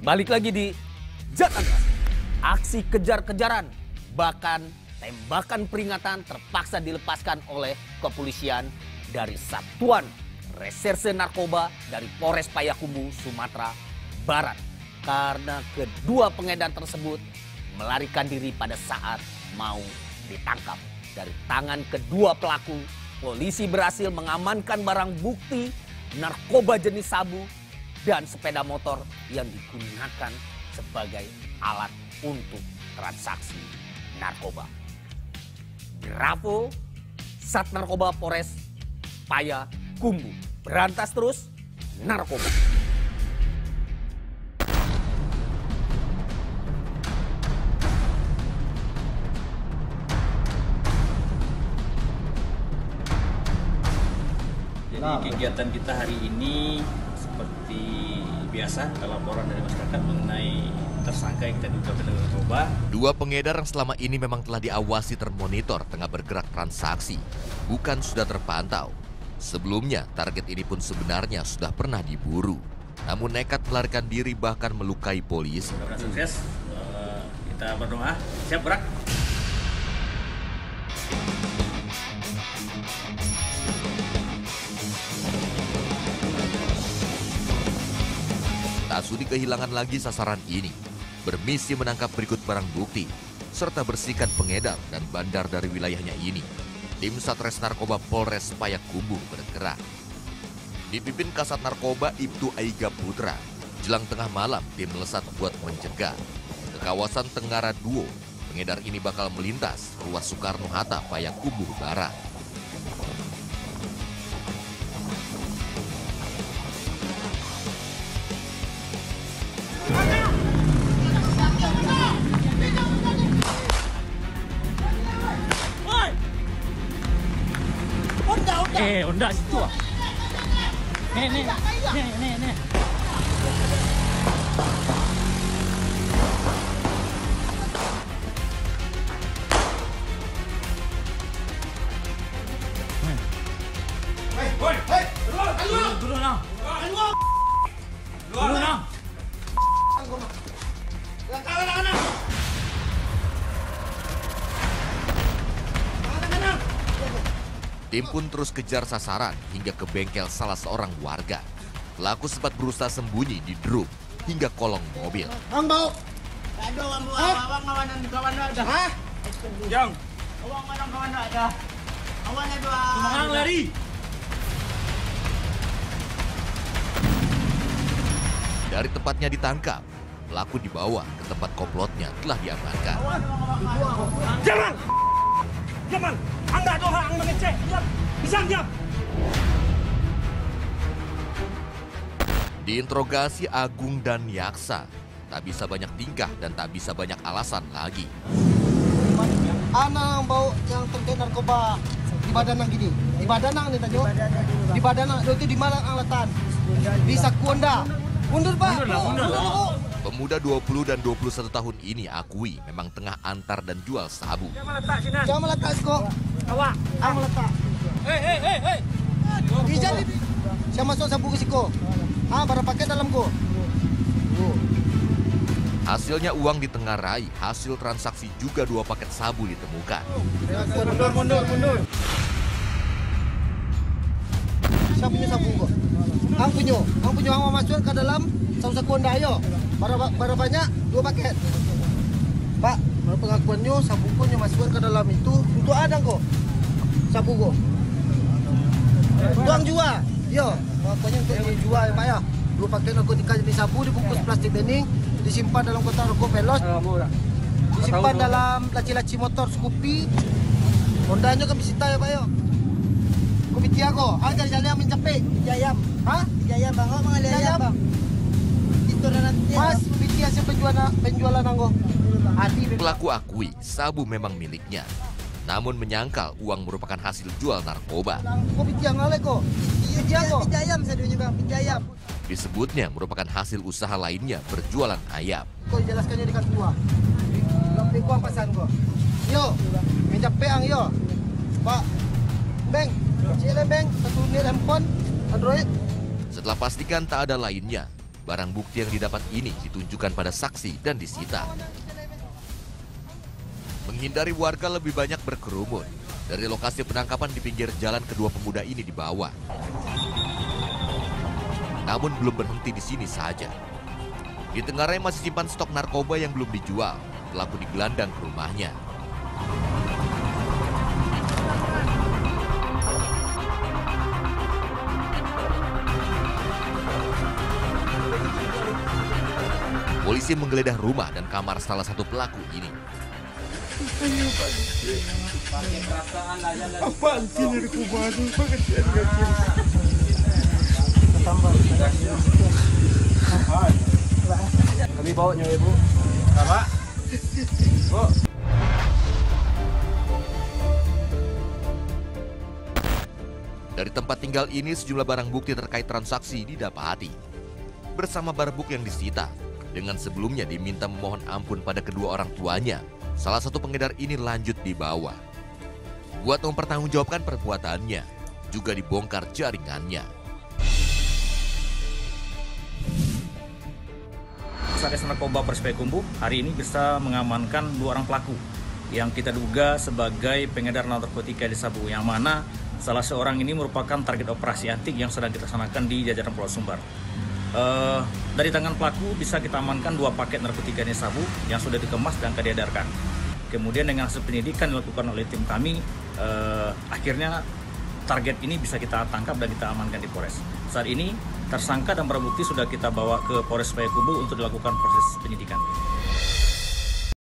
Balik lagi di Jakarta. Aksi kejar-kejaran, bahkan tembakan peringatan terpaksa dilepaskan oleh kepolisian dari Satuan Reserse Narkoba dari Polres Payakumbuh, Sumatera Barat. Karena kedua pengedar tersebut melarikan diri pada saat mau ditangkap. Dari tangan kedua pelaku, polisi berhasil mengamankan barang bukti narkoba jenis sabu dan sepeda motor yang digunakan sebagai alat untuk transaksi narkoba. Bravo, Sat Narkoba Polres Payakumbuh. Berantas terus narkoba. Jadi kegiatan kita hari ini seperti biasa, laporan dari masyarakat mengenai tersangka yang kita duga pedagang narkoba. Dua pengedar yang selama ini memang telah diawasi termonitor tengah bergerak transaksi, bukan sudah terpantau. Sebelumnya, target ini pun sebenarnya sudah pernah diburu. Namun nekat melarikan diri bahkan melukai polisi. Mudah-mudahan sukses, kita berdoa, siap gerak. Tak sudi kehilangan lagi sasaran ini, bermisi menangkap berikut barang bukti, serta bersihkan pengedar dan bandar dari wilayahnya ini. Tim Satres Narkoba Polres Payakumbuh bergerak. Dipimpin Kasat Narkoba Ibtu Aiga Putra, jelang tengah malam tim melesat buat mencegah. Ke kawasan Tenggara Duo, pengedar ini bakal melintas ruas Soekarno-Hatta Payakumbuh Barat. Onda situ ah. Nih. Dulu nah. Tim pun terus kejar sasaran hingga ke bengkel salah seorang warga. Pelaku sempat berusaha sembunyi di drum hingga kolong mobil. Bang bau. Aduh, awang kawan ada. Hah? Jang, Awang kawan ada. Awang ada. semangat lari. Dari tempatnya ditangkap, pelaku dibawa ke tempat komplotnya telah diamankan. Jangan. Anda ada orang mengecek. Diam. Diinterogasi Agung dan Yaksa, tak bisa banyak tingkah dan tak bisa banyak alasan lagi. Anak bau yang terkait narkoba di Badanang gini. Di Badanang nih Tajo. Di Badanang itu di mana angletan? Di Sakuanda. Mundur Pak. Mundur. Pemuda 20 dan 21 tahun ini akui memang tengah antar dan jual sabu. Jangan meletak kok. Awak. Meletak. Hei. Jadi saya masuk sabu ke siko. Berapa paket dalam ko? Hasilnya uang ditengarai, hasil transaksi juga 2 paket sabu ditemukan. Mundur. Siapa punya sabu ko? Ang punya masuk ke dalam Sakuanda ayo. Berapa banyak? 2 paket. Pak, pengakuannya sabu ko masukkan ke dalam itu untuk ada kok. Sabu ko. Tuang jual. Yo, pokoknya untuk dijual ya Pak ya. 2 paket narkotika jenis sabu dibungkus plastik bening, disimpan dalam kotak rokok Velos, disimpan dalam laci-laci motor Scoopy. Hondanya ke bisita ya Pak ya. Komiti ako, ang jalan mencapai Jayam. Hah? Jayam bang, oh mga Jayam bang. Itu nanti. Mas, komiti hasil penjualan anggo. Pelaku akui sabu memang miliknya, namun menyangkal uang merupakan hasil jual narkoba. Komiti yang ngale kok. Jayam sadunya bang, Jayam. Disebutnya merupakan hasil usaha lainnya berjualan ayam. Kau jelaskannya di kantua. Lebih kuang pasan kok. Yo, mencapai ang yo. Pak, Beng, Beng, satu unit handphone, Android. Setelah pastikan tak ada lainnya, Barang bukti yang didapat ini ditunjukkan pada saksi dan disita. Menghindari warga lebih banyak berkerumun, dari lokasi penangkapan di pinggir jalan kedua pemuda ini dibawa. Namun belum berhenti di sini saja. Di Tenggarai masih simpan stok narkoba yang belum dijual. Pelaku digelandang ke rumahnya. Polisi menggeledah rumah dan kamar salah satu pelaku ini. Apaan sih narkoba itu? Kami bawa nyawa ibu. Apa? Bu. Dari tempat tinggal ini sejumlah barang bukti terkait transaksi didapati. Bersama barang bukti yang disita, dengan sebelumnya diminta memohon ampun pada kedua orang tuanya, salah satu pengedar ini lanjut dibawa. Buat mempertanggungjawabkan perbuatannya, juga dibongkar jaringannya. Satgas Narkoba Polres Payakumbuh hari ini bisa mengamankan 2 orang pelaku yang kita duga sebagai pengedar narkotika di Sabu, yang mana salah seorang ini merupakan target operasi antik yang sedang dilaksanakan di jajaran Pulau Sumbar. Dari tangan pelaku bisa kita amankan 2 paket narkotika di Sabu yang sudah dikemas dan akan diedarkan. Kemudian dengan hasil penyidikan dilakukan oleh tim kami, akhirnya target ini bisa kita tangkap dan kita amankan di Polres. Saat ini tersangka dan barang bukti sudah kita bawa ke Polres Payakumbuh untuk dilakukan proses penyidikan.